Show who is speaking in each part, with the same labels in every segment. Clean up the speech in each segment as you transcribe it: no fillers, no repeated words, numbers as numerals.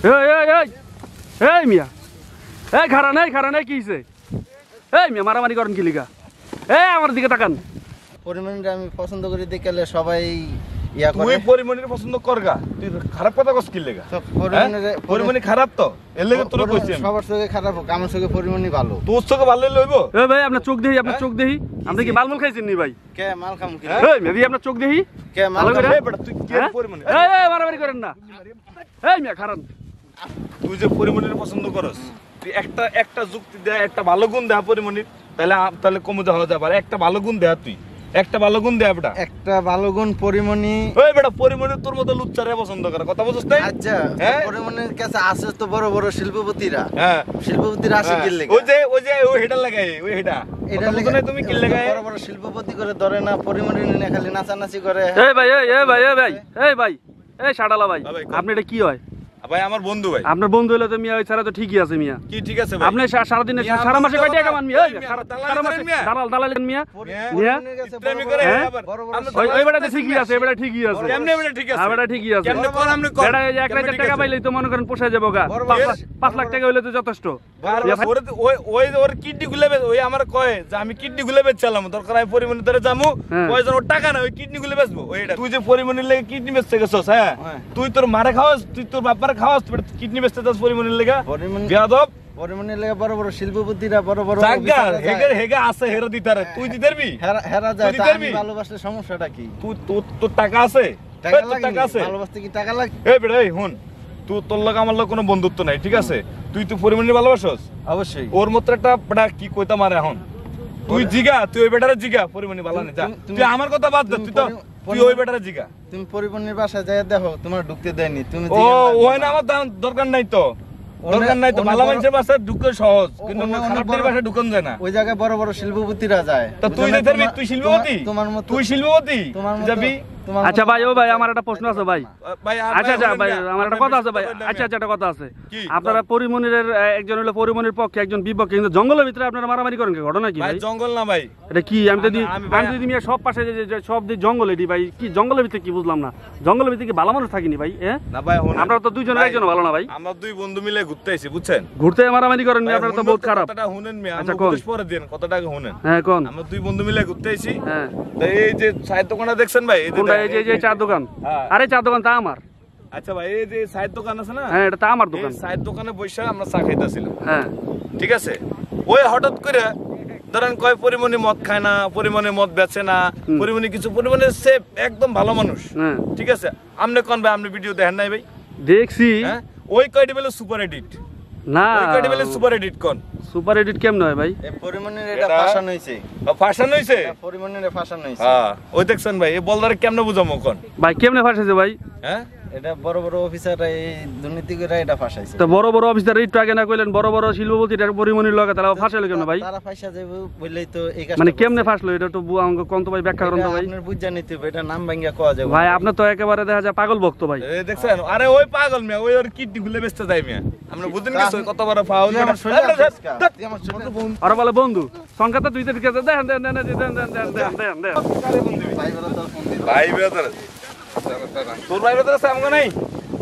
Speaker 1: এই মিয়া এই খারা নাই কি হইছে এই মিয়া মারামারি করেন কি লিগা এই আমার দিকে তাকান
Speaker 2: পরিমণিটা আমি পছন্দ করি দেখলে সবাই ইয়া করে
Speaker 3: তুই পরিমণির পছন্দ করগা তুই খারাপ কথা কস কি লাগা পরিমণি খারাপ তো এর লাগি তোর কইছি আমি
Speaker 2: সবার চোখে খারাপ আমার চোখে পরিমণি ভালো
Speaker 3: তোর চোখে ভালো লইবো
Speaker 1: এই ভাই আপনার চোখ দেহি আপনি কি মালমুল খাইছেন নি ভাই
Speaker 2: কে মাল খাম কি
Speaker 1: এই মেদি আপনার চোখ দেহি
Speaker 2: কে মাল
Speaker 1: ভালো করে
Speaker 3: এই বেটা তুই কে পরিমণি
Speaker 1: এই মারামারি করেন না এই মিয়া খারান
Speaker 3: তুই যে পরিমণির পছন্দ করস তুই একটা যুক্তি দে একটা ভালো গুণ দে পরিমণির তাহলে কমে যাওয়া যাবে আর একটা ভালো গুণ দে তুই একটা ভালো গুণ দে বেটা
Speaker 2: একটা ভালো গুণ পরিমণি
Speaker 3: ওই বেটা পরিমণি তোর মতো লুচ্চারে পছন্দ করে কথা বুঝছ তাই
Speaker 2: আচ্ছা পরিমণির কাছে আছে তো বড় বড় শিল্পপতিরা
Speaker 3: হ্যাঁ
Speaker 2: শিল্পপতিরা আসে কি লাগে
Speaker 3: ওই যে হেডা লাগাই ওই হেডা এটা লাগে তুমি কি লাগাই
Speaker 2: বড় বড় শিল্পপতি করে ধরে না পরিমণি নিয়ে খালি নাচানাচি করে
Speaker 1: এই ভাই এই শাটালা ভাই আপনি এটা কি হয়
Speaker 3: ভাই আমার বন্ধু ভাই
Speaker 1: আপনার বন্ধু হলে তো মিয়া ওই ছাড়া তো ঠিকই আছে মিয়া
Speaker 3: কি ঠিক আছে ভাই
Speaker 1: আপনি সারা দিনে সারা মাসে কয় টাকা কামান মিয়া সারা মাসে দালাল মিয়া
Speaker 3: প্রেমী করে আবার
Speaker 1: ওই বেটা তো ঠিকই আছে এবারে ঠিকই আছে
Speaker 3: কেমনে বেটা ঠিক আছে
Speaker 1: এবারে ঠিকই আছে
Speaker 3: কেমনে কোন আপনি কোন
Speaker 1: বেটা এই 1000 টাকা পাইলেই তো মনে করেন পোষায় যাবো গা 5 লাখ টাকা হইলে তো যথেষ্ট
Speaker 3: ওর কিডনি গুলে ওই আমার কয় যে আমি কিডনি গুলে বেচলাম দরকার আমি পরিমণি ধরে যামু কয়জন ওর টাকা না ওই কিডনি গুলে বেচবো ওইটা তুই যে পরিমণির লাগি কিডনি বেচতে গেছস হ্যাঁ তুই তোর মারে খাওয়াস তুই তোর বাবার খাওয়াস কিডনি বেচতে যাস পরিমণির লাগা বেয়াদব
Speaker 2: পরিমণির লাগা বড় বড় শিল্পপতিরা বড় বড়
Speaker 3: জায়গা হেগে আছে হেরা দিতারে তুই দিতারবি
Speaker 2: হেরা যায় আমি ভালোবাসলে সমস্যাটা কি
Speaker 3: তুই তোর টাকা আছে টাকা আছে
Speaker 2: ভালোবাসতে কি টাকা লাগে
Speaker 3: এই বেটা এই হুন তুই তোর লাগা আমার লাগা কোনো বন্ধুত্ব নাই ঠিক আছে তুই তো পরিমণি ভালোবাসস
Speaker 2: অবশ্যই
Speaker 3: ওর মত একটা বেটা কি কইতা মারে এখন তুই জিগা তুই ওই বেটারে জিগা পরিমণি ভালো না যা তুই আমার কথা বাদ দে তুই ওই বেটারে জিগা
Speaker 2: তুমি পরিমণির বাসায় যায় দেখো তোমার ঢুকতে দেয়নি তুমি
Speaker 3: ও ওই না আমার দরকার নাই তো ভালো মানুষের বাসায় ঢুকে সহজ কিন্তু খারাপদের বাসায় ঢুকন যায় না
Speaker 2: ওই জায়গায় বড় বড় শিল্পপতিরা যায়
Speaker 3: তা তুই যেতে তুই শিল্পপতি তুই শিল্পপতি যাবি
Speaker 1: আচ্ছা ভাই ও ভাই আমার একটা প্রশ্ন আছে ভাই আচ্ছা ভাই আমার একটা কথা আছে ভাই আচ্ছা একটা কথা আছে আপনারা পরিমণির একজন হলো পরিমণির পক্ষে একজন বিপক্ষে কিন্তু জঙ্গলের ভিতরে আপনারা মারামারি করেন কি ঘটনা কি ভাই
Speaker 3: জঙ্গল না ভাই
Speaker 1: এটা কি আমি যদি মিয়া সব পাশে সব দিক জঙ্গল এটি ভাই কি জঙ্গলের ভিতরে কি বুঝলাম না জঙ্গলের ভিতরে কি ভালো মানুষ থাকিনি ভাই
Speaker 3: না ভাই
Speaker 1: আপনারা তো দুইজনের একজন ভালো না ভাই
Speaker 3: আমরা দুই বন্ধু মিলে ঘুরতে আইছি বুঝছেন
Speaker 1: ঘুরতে মারামারি করেন আপনারা তো বহুত খারাপ
Speaker 3: কথাটা শুনেন মিয়া আচ্ছা কোন পরে দেন কথাটা শুনেন
Speaker 1: হ্যাঁ কোন
Speaker 3: আমরা দুই বন্ধু মিলে ঘুরতে আইছি
Speaker 1: হ্যাঁ
Speaker 3: তো এই যে চায়ের দোকানটা দেখছেন ভাই
Speaker 1: এই যে চার দোকান আরে চার দোকান তা আমার
Speaker 3: আচ্ছা ভাই এই যে চায়ের দোকান আছে না
Speaker 1: হ্যাঁ এটা তা আমার দোকান
Speaker 3: চায়ের দোকানে বসে আমরা চা খাইতেছিলাম
Speaker 1: হ্যাঁ
Speaker 3: ঠিক আছে ওই হঠাৎ করে ধরেন কয় পরিমণি মদ খায় না পরিমণি মদ বেচে না পরিমণি কিছু পরিমণি সে একদম ভালো মানুষ ঠিক আছে আপনি কোন ভাই আপনি ভিডিও দেখেন নাই ভাই
Speaker 1: দেখছি
Speaker 3: ওই কয়টি বলে সুপার এডিট
Speaker 1: না
Speaker 3: ওই কয়টি বলে সুপার এডিট কোন
Speaker 1: সুপার এডিট কেমন হয় ভাই
Speaker 2: এই পরিমণির এটা ফাশন হইছে
Speaker 3: ফাশন হইছে
Speaker 2: পরিমণির ফাশন হইছে
Speaker 3: হ্যাঁ ওই দেখছেন ভাই এই বলদারে কেমনে বুঝামো কোন
Speaker 1: ভাই কেমনে ফাঁসাইছে ভাই
Speaker 2: হ্যাঁ এটা বড় বড় অফিসাররা এই দুর্নীতি করে এটা ফাঁসাইছে
Speaker 1: তো বড় বড় অফিসার একটু আগে না কইলেন বড় বড় শিল্পপতিরা পরিমণির লগে তারা ফাঁসাইলো কেন ভাই
Speaker 2: তারা ফাঁসা যাবে বললেই তো এই কাজ
Speaker 1: মানে কেমনে ফাঁসলো এটা তো আমাকে কোন তো ভাই ব্যাখ্যা করুন তো ভাই
Speaker 2: আপনার বুঝ জানিতে হবে এটা নাম ভাঙিয়া কোয়া যাবে
Speaker 1: ভাই আপনি তো একেবারে দেখা যায় পাগল ভক্ত ভাই
Speaker 3: এই দেখছেন আরে ওই পাগল মিয়া ওই ওর কিডনি গুলে বেচতে যায় মিয়া আমরা বুঝেন কি কত বড় ফাউল
Speaker 1: আরে বলে বন্ধু সংখ্যাটা দুই থেকে দেন
Speaker 3: ভাই ব্রাদার তোর ভাই ব্রাদার আছে আমগো নাই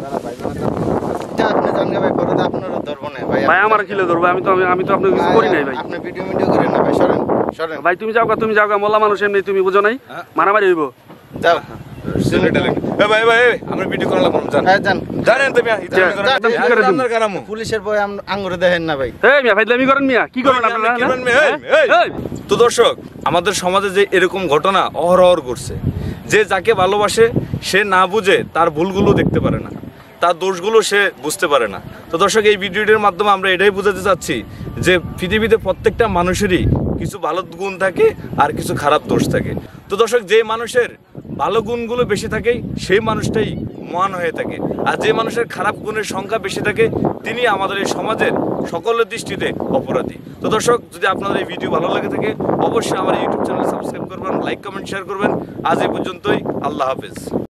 Speaker 2: আপনি জানগে ভাই পরে আপনারও ধরব না ভাই
Speaker 1: ভাই আমার কিলে ধরবে আমি তো আপনাকে কিছু করি নাই ভাই
Speaker 2: আপনি ভিডিও করেন না ভাই সরেন
Speaker 1: ভাই তুমি যাও মোলা মানুষ এমনি তুমি বুঝো নাই মারামারি হইব
Speaker 2: যাও
Speaker 3: ভাই আমরা ভিডিও করা লাগব জানেন তুমি আপনার কারামু
Speaker 2: পুলিশের বয় আঙ্গুরে দেখেন না ভাই
Speaker 1: এই মিয়া ভাইলামি করেন মিয়া কি করেন আপনারা
Speaker 3: তো দর্শক আমাদের সমাজে যে এরকম ঘটনা অহরহ ঘটছে যে যাকে ভালোবাসে সে না বুঝে তার ভুলগুলো দেখতে পারে না তার দোষগুলো সে বুঝতে পারে না তো দর্শক এই ভিডিওটির মাধ্যমে আমরা এটাই বোঝাতে চাচ্ছি যে পৃথিবীতে প্রত্যেকটা মানুষেরই কিছু ভালো গুণ থাকে আর কিছু খারাপ দোষ থাকে তো দর্শক যে মানুষের ভালো গুণগুলো বেশি থাকে সেই মানুষটাই মহান হয়ে থাকে আর যে মানুষের খারাপ গুণের সংখ্যা বেশি থাকে তিনি আমাদের এই সমাজের সকলের দৃষ্টিতে অপরাধী তো দর্শক যদি আপনাদের এই ভিডিও ভালো লাগে থাকে অবশ্যই আমার ইউটিউব চ্যানেল সাবস্ক্রাইব করবেন লাইক কমেন্ট শেয়ার করবেন আজ এই পর্যন্তই আল্লাহ হাফেজ।